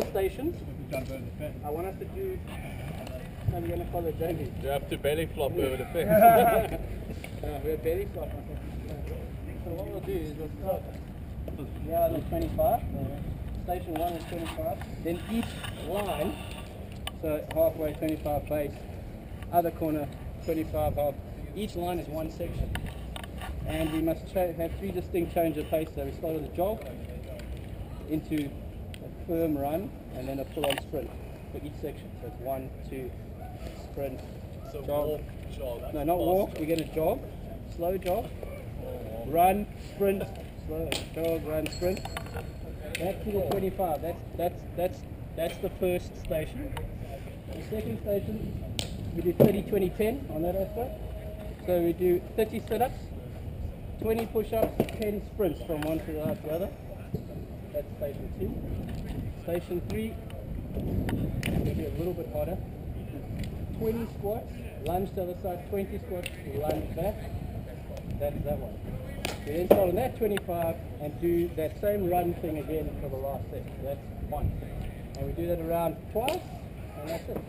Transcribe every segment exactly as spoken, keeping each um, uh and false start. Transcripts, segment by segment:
stations. I want us to do, how are we going to follow Jamie? You have to belly flop over the fence. uh, we're belly flop. So what we'll do is we'll start here on the twenty-five. Station one is twenty-five. Then each line, so halfway twenty-five base, other corner twenty-five half. Each line is one section. And we must have three distinct change of pace. So we start with a jog, into a firm run, and then a full-on sprint for each section. So it's one, two, sprint, So jog. walk, jog. No, not walk. We're going to jog, slow jog, run, sprint, slow jog, run, sprint. Back to the twenty-five. That's that's that's that's the first station. The second station, we do thirty, twenty, ten on that aspect. So we do thirty sit-ups, twenty push-ups, ten sprints from one to the other. That's station two. Station three, maybe a little bit harder. twenty squats, lunge to the other side, twenty squats, lunge back. That's that one. We then start on that twenty-five and do that same run thing again for the last set. That's one. And we do that around twice, and that's it.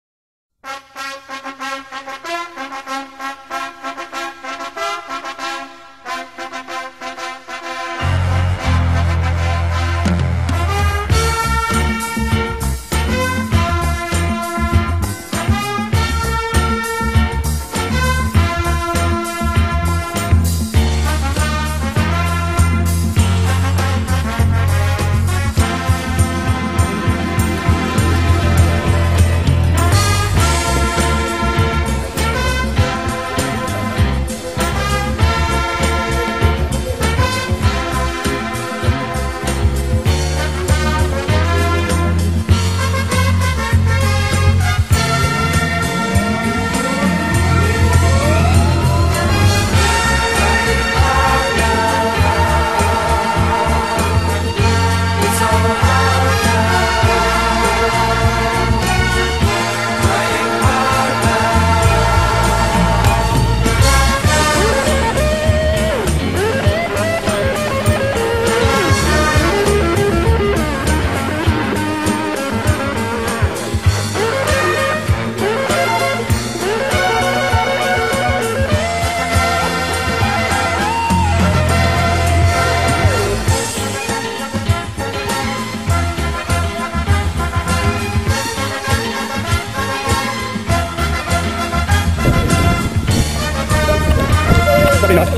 Probably not.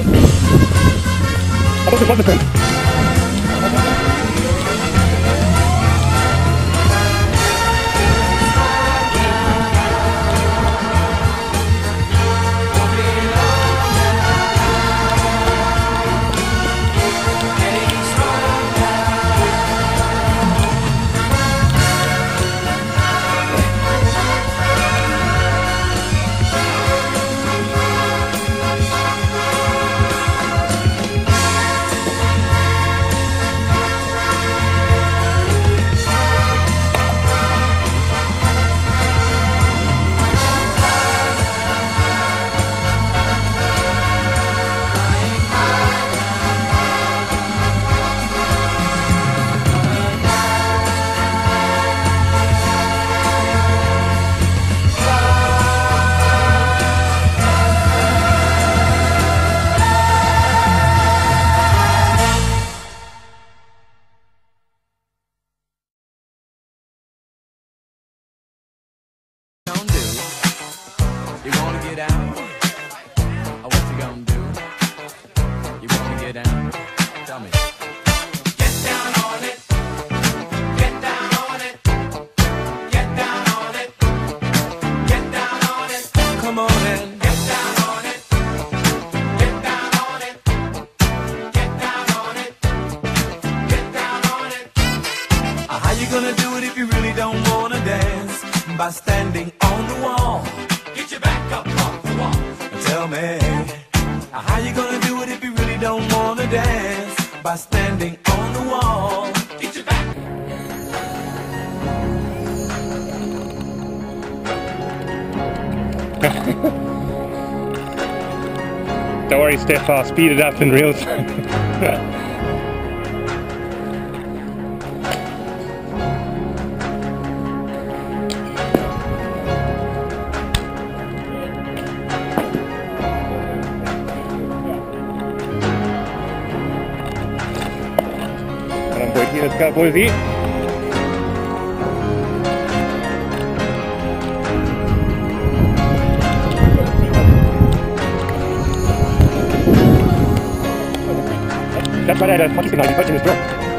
I thought it was the same. You wanna get out? Oh, what you gonna do? You wanna get down? Tell me. Get down on it. Get down on it. Get down on it. Get down on it. Come on and get down on it. Get down on it. Get down on it. Get down on it. Uh, how you gonna do it if you really don't wanna dance? By standing on the wall. Get your back up off the wall. Tell me, how you gonna do it if you really don't wanna dance? By standing on the wall. Get your back. Don't worry, Steph, I'll speed it up in real time. Hier, let's go, boys. Here. That's why I had a monkey tonight. He's touching his drop.